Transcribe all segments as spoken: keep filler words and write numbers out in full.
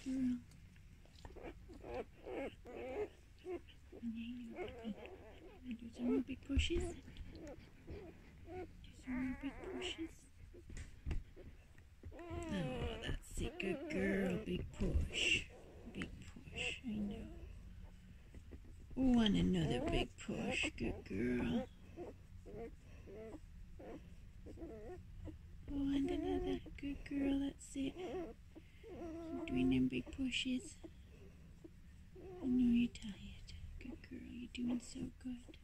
girl. Okay, do some more big pushes. Do some more big pushes. Oh, that's it. Good girl. Big push. Big push. I know. Oh, and another big push. Good girl. Oh, and another. Good girl. That's it. Keep doing them big pushes. I know you're tired. Good girl. You're doing so good.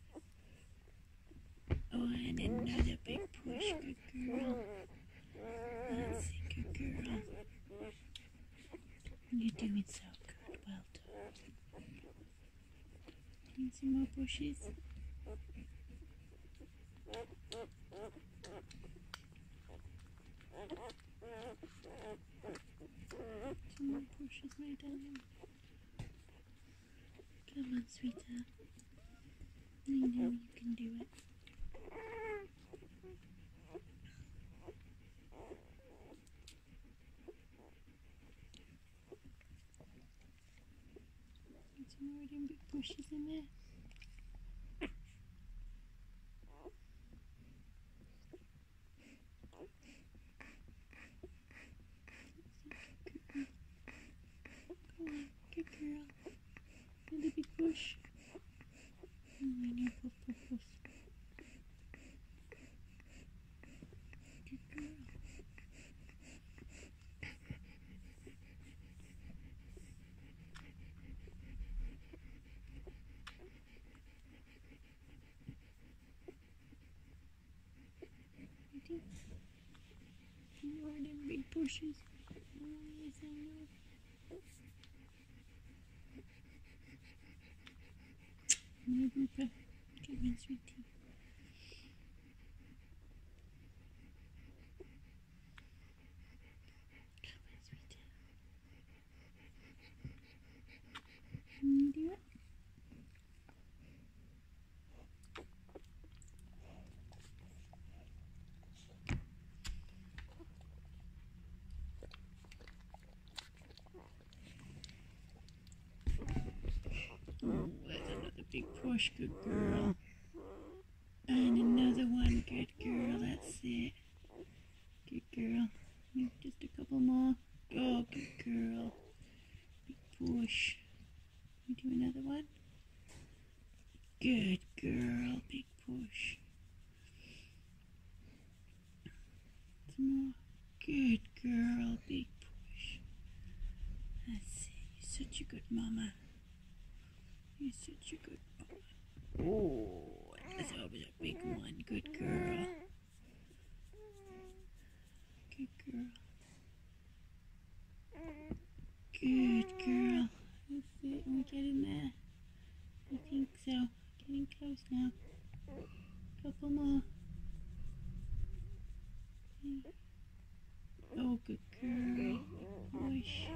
Oh, and another big push. Good girl. That's it. Good girl. You're doing so good. Well done. Doing some more pushes. Some more pushes, my darling. Come on, sweetheart. I know you can do it. Get some more of them big pushes in there. Go on, good girl. Another big push. Oh, I know, puff, puff, puff. Good girl. Ready? More of them big pushes. Oh, yes, I know. No, Rupert. Come on, sweetie. Come on, sweetie. Can you do it? Oh, there's another big push. Good girl. And another one. Good girl. That's it. Good girl. Maybe just a couple more. Oh, good girl. Big push. You do another one? Good girl. Big push. Some more. Good girl. Big push. That's it. You're such a good mama. You're such a good mama. Oh, that's always a big one. Good girl. Good girl. Good girl. That's it. Are we getting there? I think so. Getting close now. Couple more. Oh, good girl. Push.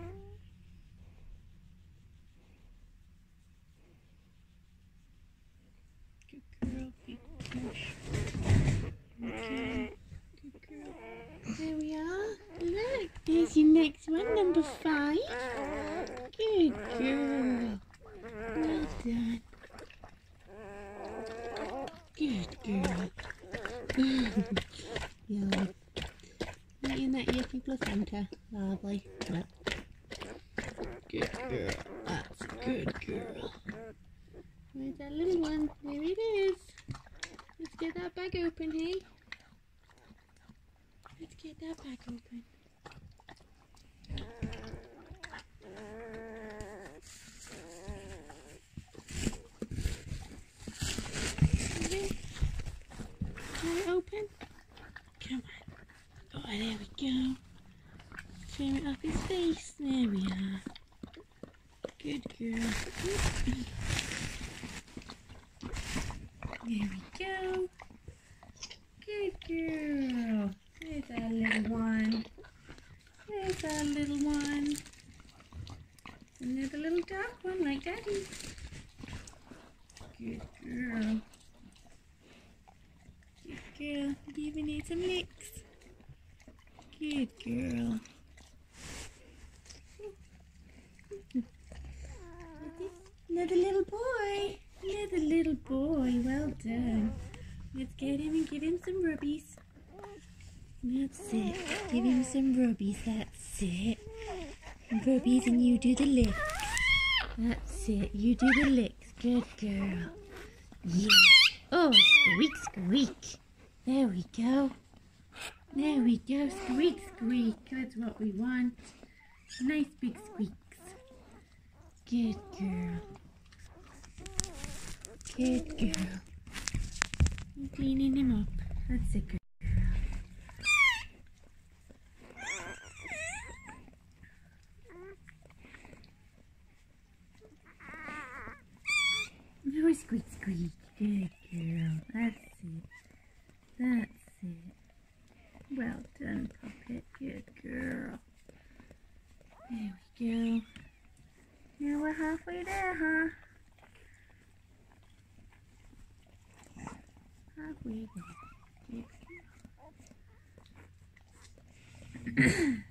Good girl. Big push. Okay. Good girl. There we are. Look, there's your next one, number five. Good girl. Well done. Good girl. Yeah. Eating that yucky placenta. Lovely. Good girl. That's a good girl. Where's that little one? There it is. Let's get that bag open, hey? Let's get that bag open. Okay. Can it open? Come on. Oh, there we go. Trim it off his face. There we are. Good girl. There we go. Good girl. There's our little one. There's our little one. Another little dark one like Daddy. Good girl. Good girl. Did you even need some licks? Good girl. Another little boy. Another little boy. Well done. Let's get him and give him some rubbies. That's it. Give him some rubbies. That's it. Rubbies and you do the licks. That's it. You do the licks. Good girl. Yeah. Oh, squeak, squeak. There we go. There we go. Squeak, squeak. That's what we want. Nice big squeaks. Good girl. Good girl. I'm cleaning him up. That's a good girl. No, squeak, squeak. Good girl. That's it. That's it. Well done, puppet. Good girl. There we go. Now we're halfway there, huh? Halfway there. Good girl.